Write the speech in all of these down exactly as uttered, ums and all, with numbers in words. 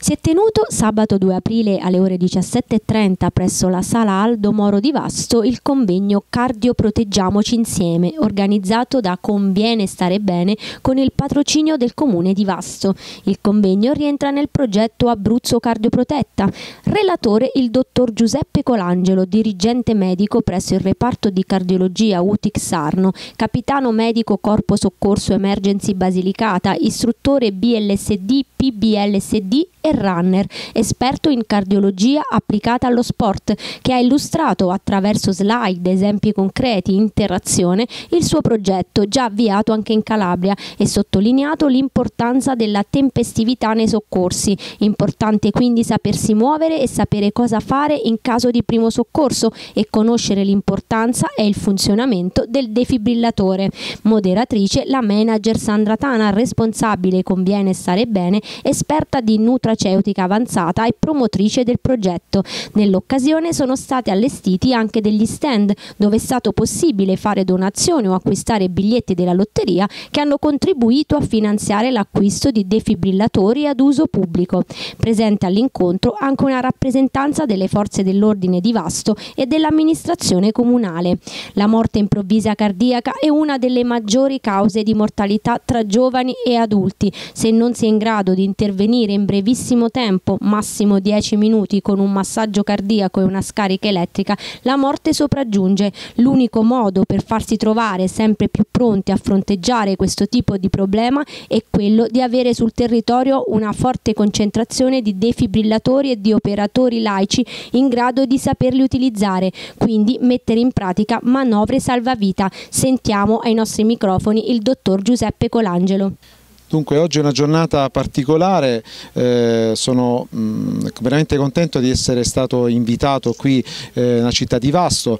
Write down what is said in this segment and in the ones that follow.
Si è tenuto sabato due aprile alle ore diciassette e trenta presso la Sala Aldo Moro di Vasto il convegno Cardio Proteggiamoci Insieme, organizzato da Conviene Stare Bene con il patrocinio del Comune di Vasto. Il convegno rientra nel progetto Abruzzo Cardioprotetta. Relatore il dottor Giuseppe Colangelo, dirigente medico presso il reparto di cardiologia U T I C Sarno, capitano medico Corpo Soccorso Emergency Basilicata, istruttore B L S D, P B L S D e runner, esperto in cardiologia applicata allo sport, che ha illustrato attraverso slide, esempi concreti, interazione, il suo progetto già avviato anche in Calabria e sottolineato l'importanza della tempestività nei soccorsi. Importante quindi sapersi muovere e sapere cosa fare in caso di primo soccorso e conoscere l'importanza e il funzionamento del defibrillatore. Moderatrice la manager Sandra Tana, responsabile Conviene Stare Bene, esperta di nutraceutica avanzata e promotrice del progetto. Nell'occasione sono stati allestiti anche degli stand dove è stato possibile fare donazioni o acquistare biglietti della lotteria che hanno contribuito a finanziare l'acquisto di defibrillatori ad uso pubblico. Presente all'incontro anche una rappresentanza delle forze dell'ordine di Vasto e dell'amministrazione comunale. La morte improvvisa cardiaca è una delle maggiori cause di mortalità tra giovani e adulti. Se non si è in grado di intervenire in brevissimo tempo, massimo dieci minuti, con un massaggio cardiaco e una scarica elettrica, la morte sopraggiunge. L'unico modo per farsi trovare sempre più pronti a fronteggiare questo tipo di problema è quello di avere sul territorio una forte concentrazione di defibrillatori e di operatori laici in grado di saperli utilizzare, quindi mettere in pratica manovre salvavita. Sentiamo ai nostri microfoni il dottor Giuseppe Colangelo. Dunque oggi è una giornata particolare, eh, sono mh, veramente contento di essere stato invitato qui eh, nella città di Vasto.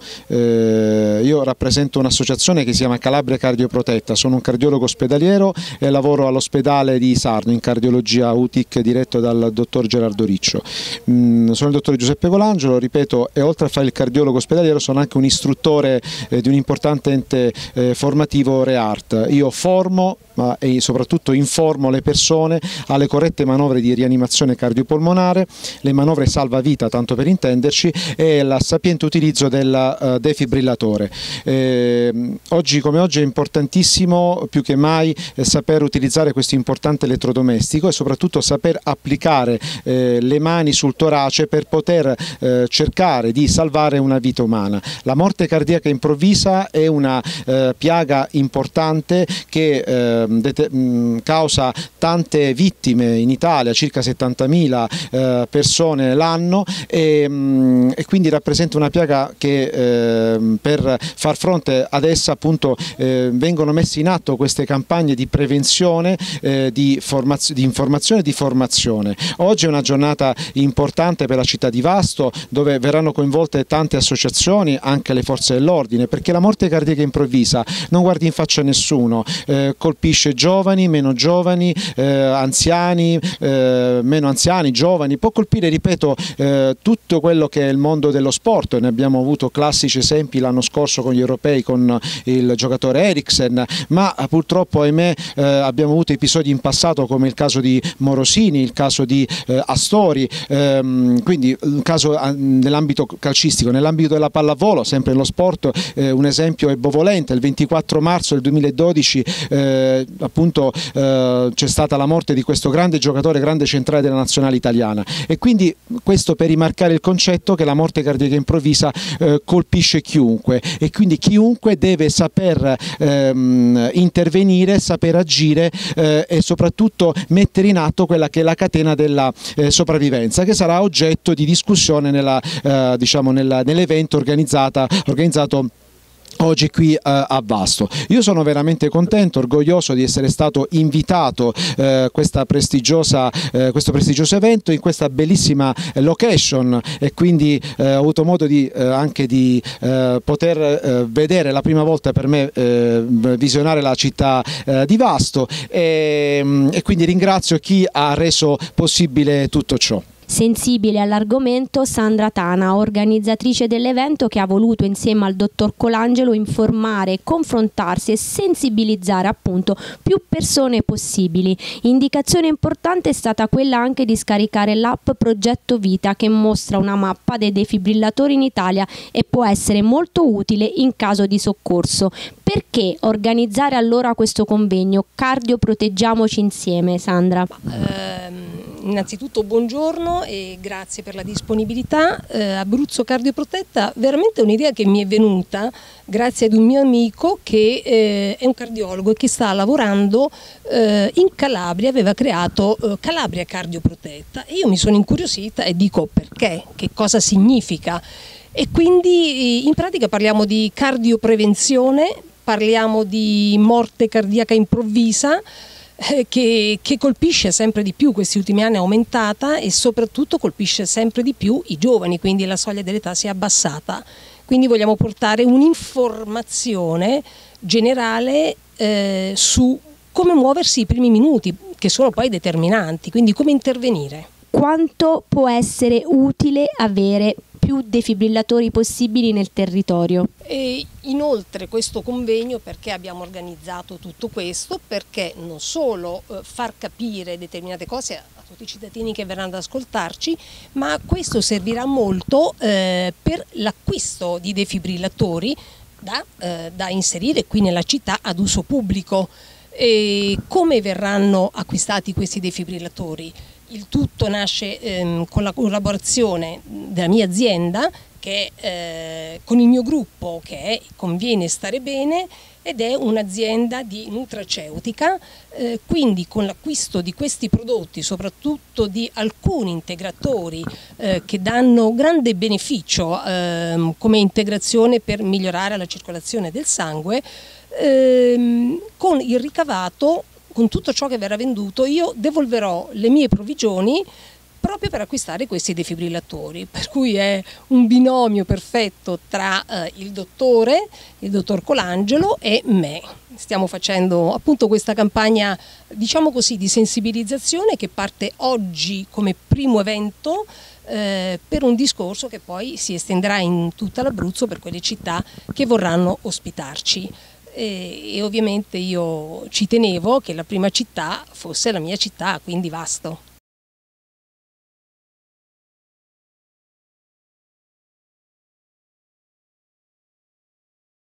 Eh, io rappresento un'associazione che si chiama Calabria Cardioprotetta, sono un cardiologo ospedaliero e lavoro all'ospedale di Sarno in cardiologia U T I C diretto dal dottor Gerardo Riccio. Mh, sono il dottor Giuseppe Colangelo, ripeto, e oltre a fare il cardiologo ospedaliero sono anche un istruttore eh, di un importante ente eh, formativo REART. Io formo ma e soprattutto informo le persone alle corrette manovre di rianimazione cardiopolmonare, le manovre salvavita tanto per intenderci, e il sapiente utilizzo del uh, defibrillatore. Eh, oggi come oggi è importantissimo più che mai eh, saper utilizzare questo importante elettrodomestico e soprattutto saper applicare eh, le mani sul torace per poter eh, cercare di salvare una vita umana. La morte cardiaca improvvisa è una eh, piaga importante che eh, causa tante vittime in Italia, circa settantamila eh, persone l'anno, e, mh, e quindi rappresenta una piaga che eh, per far fronte ad essa appunto eh, vengono messe in atto queste campagne di prevenzione, eh, di, di informazione e di formazione. Oggi è una giornata importante per la città di Vasto, dove verranno coinvolte tante associazioni, anche le forze dell'ordine, perché la morte cardiaca improvvisa non guardi in faccia a nessuno, eh, colpisce giovani, meno giovani, eh, anziani, eh, meno anziani, giovani, può colpire, ripeto, eh, tutto quello che è il mondo dello sport. Ne abbiamo avuto classici esempi l'anno scorso con gli europei, con il giocatore Eriksen, ma purtroppo ahimè eh, abbiamo avuto episodi in passato come il caso di Morosini, il caso di eh, Astori, ehm, quindi un caso nell'ambito calcistico. Nell'ambito della pallavolo, sempre nello sport, eh, un esempio è bovolente. Il ventiquattro marzo del duemiladodici eh, appunto eh, c'è stata la morte di questo grande giocatore, grande centrale della nazionale italiana, e quindi questo per rimarcare il concetto che la morte cardiaca improvvisa eh, colpisce chiunque, e quindi chiunque deve saper ehm, intervenire, saper agire eh, e soprattutto mettere in atto quella che è la catena della eh, sopravvivenza, che sarà oggetto di discussione nella, eh, diciamo nella, nell'evento organizzata, organizzato oggi qui eh, a Vasto. Io sono veramente contento, orgoglioso di essere stato invitato a eh, prestigiosa, eh, questo prestigioso evento in questa bellissima location, e quindi eh, ho avuto modo di, eh, anche di eh, poter eh, vedere la prima volta per me, eh, visionare la città eh, di Vasto, e, e quindi ringrazio chi ha reso possibile tutto ciò. Sensibile all'argomento, Sandra Tana, organizzatrice dell'evento, che ha voluto insieme al dottor Colangelo informare, confrontarsi e sensibilizzare appunto più persone possibili. Indicazione importante è stata quella anche di scaricare l'app Progetto Vita, che mostra una mappa dei defibrillatori in Italia e può essere molto utile in caso di soccorso. Perché organizzare allora questo convegno Cardio Proteggiamoci Insieme, Sandra? Ehm, innanzitutto buongiorno e grazie per la disponibilità. eh, Abruzzo Cardio Protetta, veramente è un'idea che mi è venuta grazie ad un mio amico che eh, è un cardiologo e che sta lavorando eh, in Calabria, aveva creato eh, Calabria Cardio Protetta, e io mi sono incuriosita e dico: perché? Che cosa significa? E quindi in pratica parliamo di cardioprevenzione, parliamo di morte cardiaca improvvisa eh, che, che colpisce sempre di più, questi ultimi anni è aumentata, e soprattutto colpisce sempre di più i giovani, quindi la soglia dell'età si è abbassata. Quindi vogliamo portare un'informazione generale eh, su come muoversi i primi minuti, che sono poi determinanti, quindi come intervenire. Quanto può essere utile avere più defibrillatori possibili nel territorio? E inoltre questo convegno, perché abbiamo organizzato tutto questo? Perché non solo eh, far capire determinate cose a, a tutti i cittadini che verranno ad ascoltarci, ma questo servirà molto eh, per l'acquisto di defibrillatori da, eh, da inserire qui nella città ad uso pubblico. E come verranno acquistati questi defibrillatori? Il tutto nasce ehm, con la collaborazione della mia azienda, che eh, con il mio gruppo, che è Conviene Stare Bene, ed è un'azienda di nutraceutica, eh, quindi con l'acquisto di questi prodotti, soprattutto di alcuni integratori eh, che danno grande beneficio eh, come integrazione per migliorare la circolazione del sangue, ehm, con il ricavato, con tutto ciò che verrà venduto, io devolverò le mie provvigioni proprio per acquistare questi defibrillatori, per cui è un binomio perfetto tra eh, il dottore, il dottor Colangelo e me. Stiamo facendo appunto questa campagna, diciamo così, di sensibilizzazione, che parte oggi come primo evento eh, per un discorso che poi si estenderà in tutta l'Abruzzo per quelle città che vorranno ospitarci. E, e ovviamente io ci tenevo che la prima città fosse la mia città, quindi Vasto.